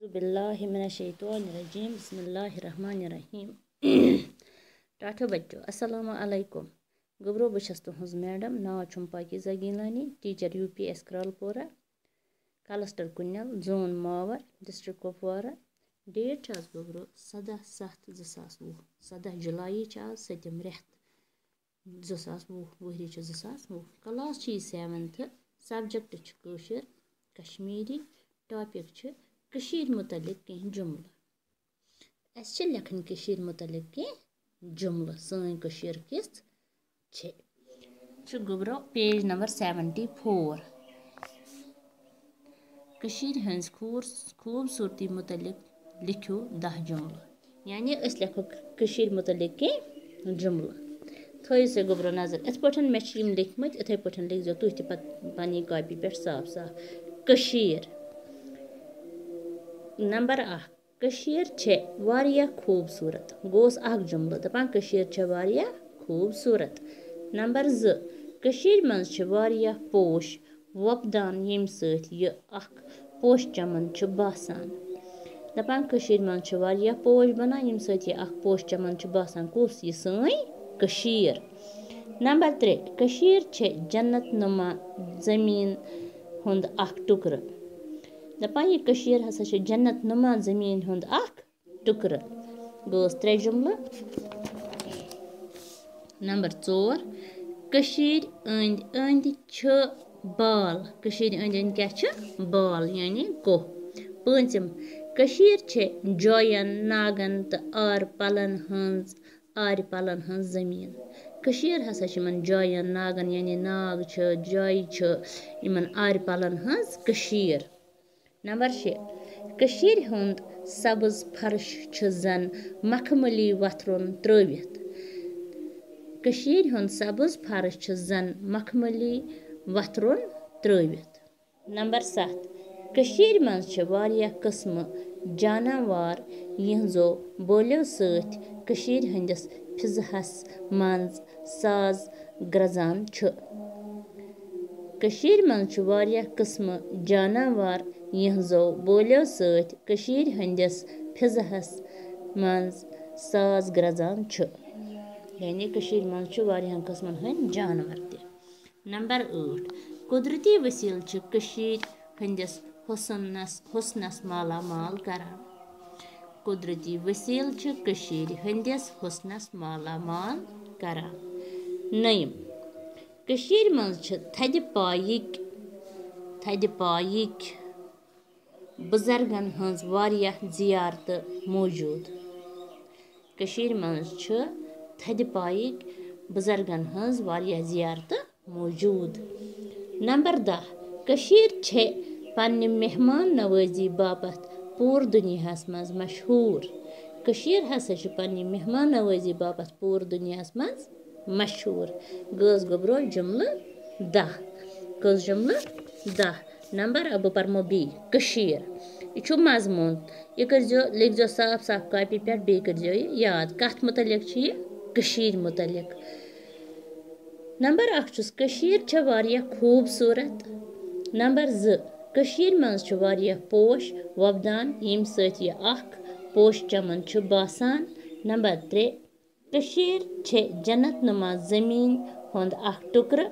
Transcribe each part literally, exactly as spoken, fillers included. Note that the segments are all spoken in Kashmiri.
बिल्लाहि मिनश्शैतानिर्रजीम बिस्मिल्लाहिर्रहमानिर्रहीम टाठो बच्चो अस्सलामु अलैकुम गोब्रो बह छस तुहंज मैडम नाव छुम Pakeeza Gilani teacher UPS Kralpora cluster Kunnal zone Mawar district Kupwara date आज गोब्रो सदह सत्त ज़ सास वुह सदह जुलाई आज सतम रेत ज़ सास वुह वहरी ज़ सास वुह class seventh subject Koshur Kashmiri topic Kashir मुतलिक कह जुमल अस लेखन कशीर मुतलिक कह जुमल सन कशीर किस गोब्रो page number seventy four Kashir हंस खूबसूरती मुतलिक लिखो दह जुमल यानी अस लेखो कशीर मुतलिक कह जुमल थो से गोब्रो नजर इत पे मे लिखमत इथे पे लिखो तुह तह पन्नी कॉपी पे साफ साफ कशीर नंबर अख कशीर छे वारिया खूबसूरत गोस अख जुमल दपान कशीर छे वारिया खूबसूरत नंबर ज कशीर मंज छे वारिया पोश वपदान यम सथ ये अख पोश चमन छे बासान दपान कशीर मंज छे वारिया पोश बनान यम सथ ये अख पोश चमन छे बासान कुस ये सई कशीर नंबर त्रे कशीर छे जन्नत नुमा जमीन हुंद अख टुकर दपान ये कशीर हसा छे जन्नत नुमा जमीन हुंद अख टुकर गोस त्रे जुमल नंबर चोर कशीर अंद अंद छ बाल कशीर अंद अंद क्या छ बाल यानी को पंचम कशीर छे जयन नागन त आर पलन हंस आर पलन हंस जमीन कशीर हसा छे मन जयन नागन यानी नाग छ जय छ इमन आर पलन हंस कशीर नंबर छे कशीर हुंद सब्ज फर्श छ जन मखमली वथरुन त्रवित कशीर हुंद सब्ज फर्श छ जन मखमली वथरुन त्रवित नंबर सात कशीर मंज छ वारिया किस्म जानवर यहजो बोलियो सथ कशीर हंदिस फिजहस मंज साज ग्रजान छ कशीर मंज छ वारिया किस्म जानवर यहजो बोलियो सथ कशीर हंदिस फिजहस मंज साज ग्रजान छ यानी कशीर मंज छ वारिया किस्मन हन जानवर ते नंबर आठ कुदरती वसील छ कशीर हंदिस हुसनस हुसनस माला माल करान कुदरती वसील छ कशीर हंदिस हुसनस माला माल करान नयम कशीर मंज छ थद पायिक थद पायिक बुजुर्गन हंज वारिया जियारत मौजूद कशीर मंज छ थद पायिक बुजुर्गन हंज वारिया जियारत मौजूद नंबर दह कशीर छे पन्ने मेहमान नवाजी बापत पूर दुनियास मज मशहूर कशीर हसा छ पन्ने मेहमान नवाजी बापत पूर दुनियास मज मशहूर गस गोब्रो जुमल दह गस जुमल दह नंबर अब परमो बी कशीर यह मजमून यह कर लिखो साफ साफ कॉपी पे बे कर याद कत मुतलिक छ कशीर मुतलिक नंबर अख कशीर छ वारिया खूबसूरत नंबर ज कशीर मंज छ वारिया पोश वपदान यम सथ ये अख पोश चमन छ बासान नंबर त्रे कशीर छे जन्नत नुमा जमीन हुंद अख टुकर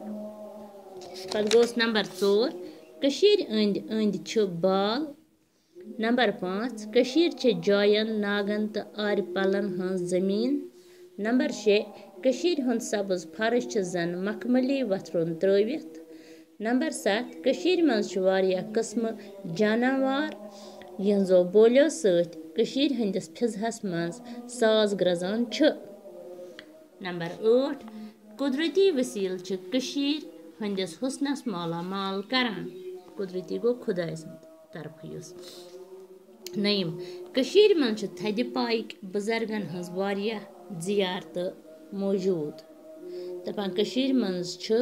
पत गोस नंबर चोर कशीर अंद अंद छ बाल नंबर पाँच कशीर छे जयन नागन त आर पलन हंस जमीन नंबर शे कशीर हुंद सब्ज फर्श छ जन मखमली वथरुन त्रवित नंबर सात कशीर मंज छ वारिया किस्म जानवर यहजो बोलियो सथ कशीर हंदिस फिजहस मंज साज ग्रजान छ नंबर आठ कुदरती वसील छ कशीर हंदिस हुसनस माला माल करान कुदरती गो खुदाय तरफ युस नयम कशीर मंज छ थद पायक बुजुर्गन हंज वारिया जियारत मौजूद दपान कशीर मंज छ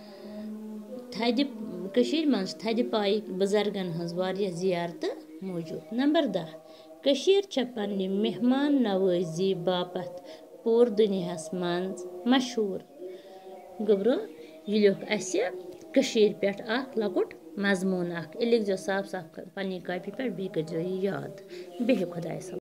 थद कशीर मंज थद पायक बुजुर्गन हंज वारिया जियारत मौजूद नंबर दह कशीर छ पन्ने मेहमान नवाजी बापत पूर दुनियास मंज मशहूर गोब्रो यह लिख अस कशीर पे अख लकुट मजमून अख लिखो साफ साफ पन्नी कॉपी पे बी कर याद बिहिव खुदा।